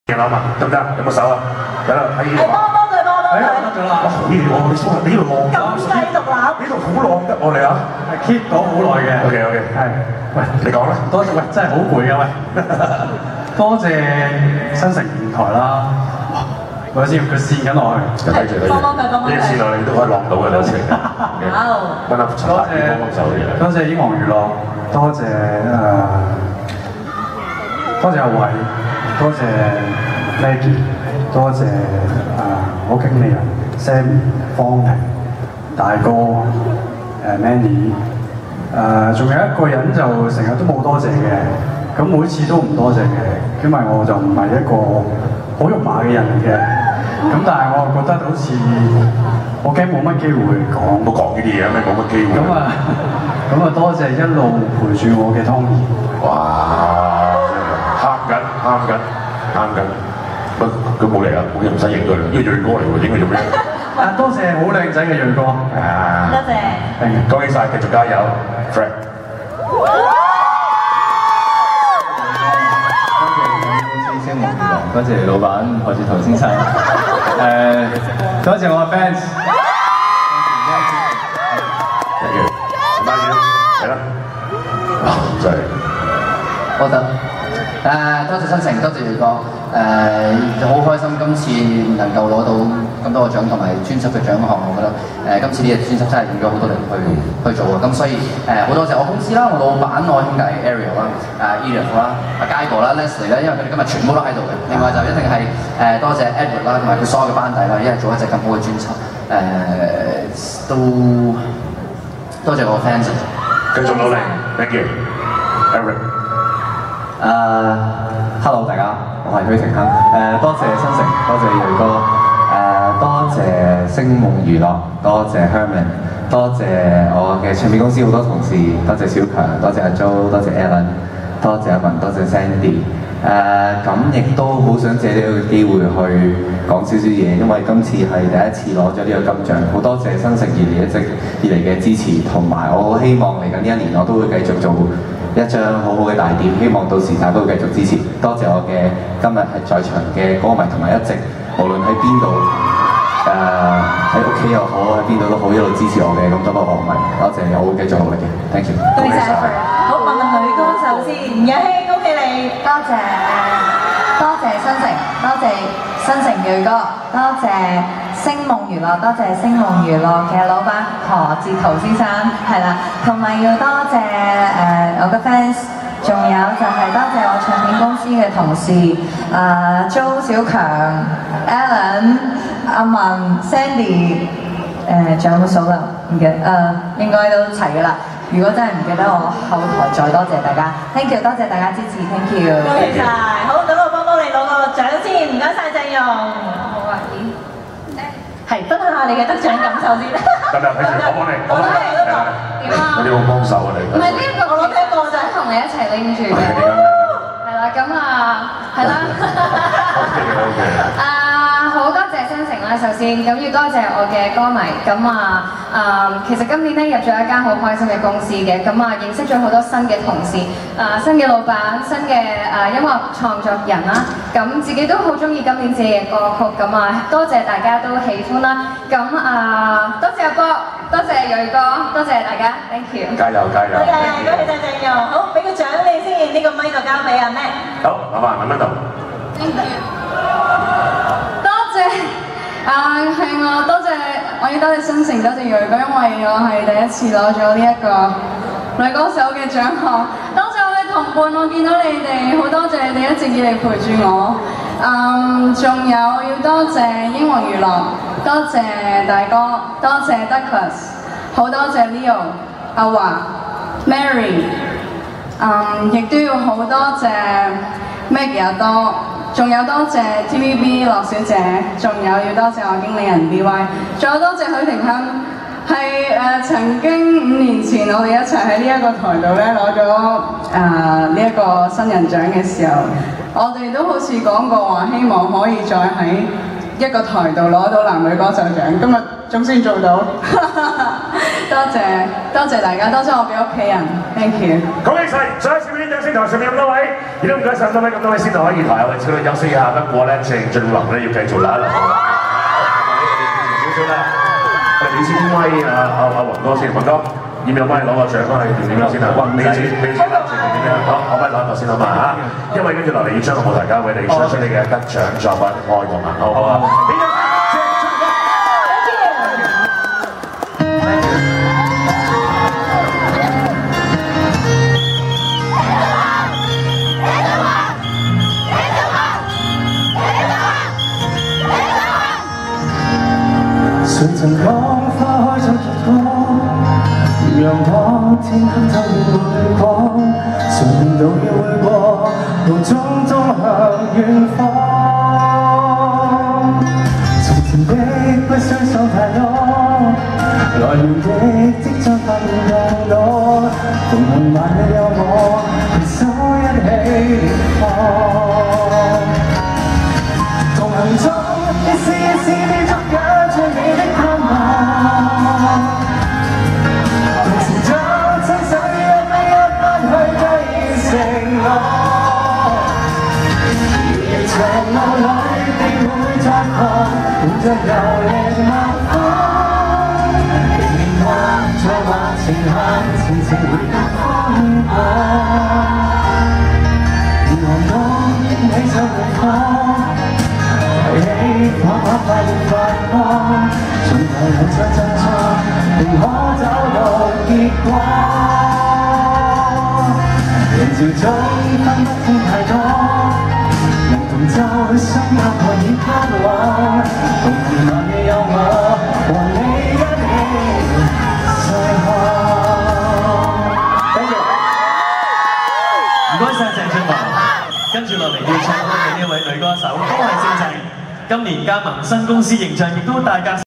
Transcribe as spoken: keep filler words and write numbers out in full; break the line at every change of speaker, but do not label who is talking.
諗啊，得唔得？有冇手啊？得啦，喺呢度。
幫幫佢，幫幫佢。
得咗啦。哇，好嘢喎！你蘇你呢度浪㗎。
咁細獨立。
呢度好浪得我哋啊。
係 keep 講好耐嘅。
OK OK。係。喂，你講啦。
多謝喂，真係好攰㗎喂。多謝新城電台啦。我先佢線緊落去。
就睇住睇住。
幫幫佢，幫幫佢。
呢線落你都可以浪到嘅，多謝。
好。
揾阿陳達幫幫手嘅。
多謝英皇娛樂，多謝誒，多謝阿偉，多謝 Maggie， 多謝誒我經理人 Sammy、方平、大哥、誒 Mandy， 誒仲有一個人就成日都冇多謝嘅，咁每次都唔多謝嘅，因為我就唔係一個好肉麻嘅人嚟嘅，咁但係我又覺得好似我驚冇乜機會講，
冇講呢啲嘢咩？冇乜機會。
咁啊，咁啊多謝一路陪住我嘅 Tony。
哇！喊緊喊緊喊緊，不佢冇嚟啊，冇嘢唔使影佢啦，呢個鋭哥嚟喎，影佢做咩？
啊多謝好靚仔嘅鋭哥。
啊！
多謝。
恭喜晒，繼續加油 ，Fred。
多謝老闆何志濤先生，誒多謝我嘅 fans，
thank you，慢啲，係啦，真係，
我得誒多謝新城，多謝鋭哥，誒好開心今次能夠攞到咁多個獎同埋專輯嘅獎項，我覺得誒今次呢隻專輯真係用咗好多力去去做啊，咁所以誒好多謝我公司啦，我老闆我兄弟 Ariel 啦，誒 Edith 啦，阿佳哥啦 Leslie 啦，因為佢哋今日全部都喺度嘅。另外就一定係誒多謝 Edward 啦，同埋佢所有嘅班底啦，因為做一隻咁好嘅專輯，誒都多謝我 fans，
繼續努力 ，thank you，Eric。
誒 ，hello 大家，我係許廷鏗，誒多謝新城，多謝鋭哥，誒多謝星夢娛樂，多謝 Herman， 多謝我嘅唱片公司好多同事，多謝小強，多謝阿 Jo， 多謝 Alan， 多謝阿文，多謝 Sandy， 誒咁亦都好想借呢個機會去講少少嘢，因為今次係第一次攞咗呢個金獎，好多謝新城以嚟一直以嚟嘅支持，同埋我好希望嚟緊呢一年我都會繼續做一張好好嘅大碟，希望到時大家都會繼續支持。多謝我嘅今日係在場嘅歌迷，同埋一直無論喺邊度誒喺屋企又好，喺邊度都好，一路支持我嘅咁多個樂迷，多謝你，我會繼續努力嘅。Thank you。
恭喜晒！好，問問女歌手先，日希恭喜你，
多謝多謝新城，多謝新城鋭哥，多謝星夢娛樂，多謝星夢娛樂嘅老闆何志濤先生，係啦，同埋要多謝誒、呃、我嘅 fans， 仲有就係多謝我唱片公司嘅同事，誒、呃、Jo 小強、Alan、阿文、Sandy， 誒仲有冇數啦？唔記得，誒、呃、應該都齊㗎啦。如果真係唔記得我，後台再多謝大家 ，thank you， 多謝大家支持 ，thank you。
恭喜晒！好，等我幫幫你攞個獎先，唔該晒鄭融。
好啊，咦？
係分享下你嘅得獎感受先。
得啦，睇住我幫你，我幫你，係啊，
點啊？
我哋會幫手啊你。
唔係呢一個，我攞呢一個就係同你一齊拎住嘅。係啦，咁啊，係啦。
OK OK。
啊，好多謝新城啦，首先咁要多謝我嘅歌迷，咁啊啊，其實今年咧入咗一間好開心嘅公司嘅，咁啊認識咗好多新嘅同事，啊新嘅老闆，新嘅啊音樂創作人啦，咁自己都好中意今年自己嘅歌曲，咁啊多謝大家都喜歡啦，咁啊多謝阿波，多謝鋭哥，多謝大家 ，thank you。
加油加油！
多謝，恭喜晒鄭融。好，俾個獎你先，呢個咪就交俾阿 Mac。
好，麻煩問乜度？
多謝啊，係我多謝，我要多謝新城，多謝鋭哥，因為我係第一次攞咗呢一個女歌手嘅獎項。多謝我嘅同伴，我見到你哋，好多謝你哋一直以嚟陪住我。嗯，仲有要多謝英皇娛樂，多謝大哥，多謝 Douglas， 好多謝 Leo、阿華、Mary， 嗯，亦都要好多謝 Maggie 阿多。仲有多謝 T V B 樂小姐，仲有要多謝我經理人 B Y， 仲有多謝許廷鏗，係誒、呃、曾經五年前我哋一齊喺呢一個台度咧攞咗誒呢一個新人獎嘅時候，我哋都好似講過話，希望可以再喺一個台度攞到男女歌手獎。今日
總算做到。
多謝多謝大家，多謝我嘅屋企人 ，thank you。
恭喜晒！再一次俾啲掌聲台上面咁多位，亦都唔該晒咁多位咁多位先可以台有位超女休息一下，不過咧鄭俊弘咧要繼續啦，少少啦，我哋俾先威啊啊啊宏哥先，宏哥要唔要幫你攞個獎翻去點點樣先啊？你先你先啦，前面點樣？好，我幫你攞一個先好嘛嚇，因為跟住落嚟要將個舞台交俾你，唱出你嘅得獎作品《愛同行》，好唔好啊？俾掌聲！
誰曾講花開就結果，陽光天黑透了淚光，誰明道要會過，途中終向遠方。從前的不相信太多，來年的即將發現更多，同行萬里有我，攜手一起烈放。同行中一絲一絲的捉緊着你的盼望，同時將親手一筆一筆去計承諾。遙遙長路裏定會再看，伴着遊歷漫風，仍然望在或情行，前程會更寬廣。沿航中憶起想回放。 提起畫畫快活發光，從頭又再振作，定可找到結果。人潮中分不清太多，能同舟相隔可以盼望，同行萬里有我，和你一起再看。
Thank you， 唔該晒鄭俊弘，跟住落嚟要唱歌嘅呢位女歌手都係姓鄭。 今年加盟新公司形象，亦都大格。